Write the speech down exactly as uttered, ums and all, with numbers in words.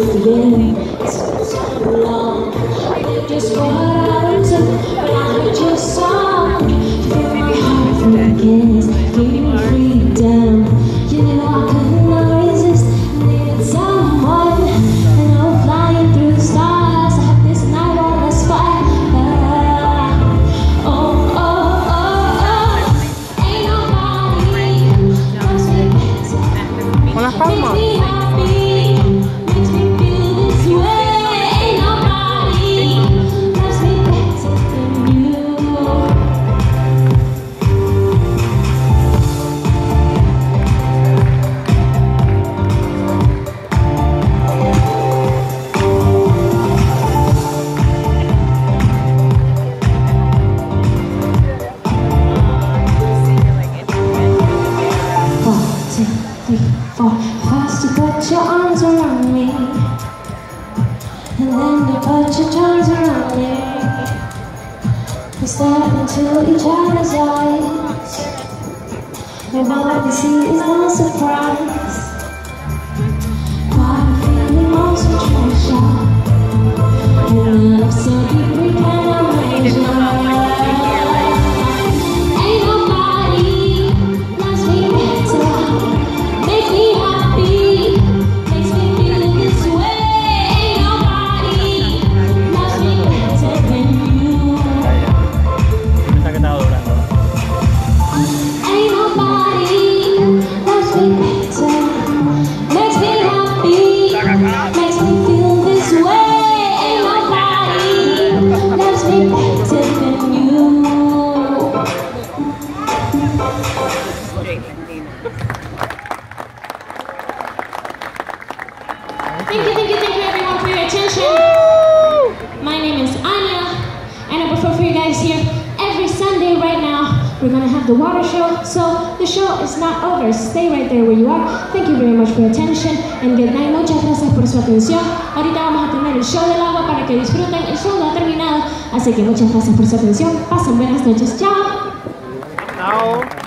feeling. It's been so long. I did just what I wanted when I heard your song. Feel my heart from against, gave me freedom. You knew I could not resist. I needed someone, and I was flying through the stars. I had this night on the spot. Oh, oh, oh, oh. Ain't nobody loves me better. Con las palmas. Makes me happy, makes me feel this way. Ain't nobody loves me better than you. One, two, three, four. First you put your arms around me, and then you put your tongues around me. We stare into each other's eyes, and all we see is no surprise. But I'm feeling all so treasure, and love so deep we cannot measure. Ain't nobody loves me better, makes me happy, makes me feel this way. Ain't nobody loves me better than you. Ain't nobody loves me better, makes me happy, makes me feel this way. Ain't nobody loves me better than you. Thank you, thank you, thank you everyone for your attention. My name is Anya, and I perform for you guys here every Sunday right now. We're gonna have the water show, so the show is not over. Stay right there where you are. Thank you very much for your attention, and good night. Muchas gracias por su atención. Ahorita vamos a tener el show del agua para que disfruten. El show no ha terminado, así que muchas gracias por su atención. Pasen buenas noches. Chao. Chao.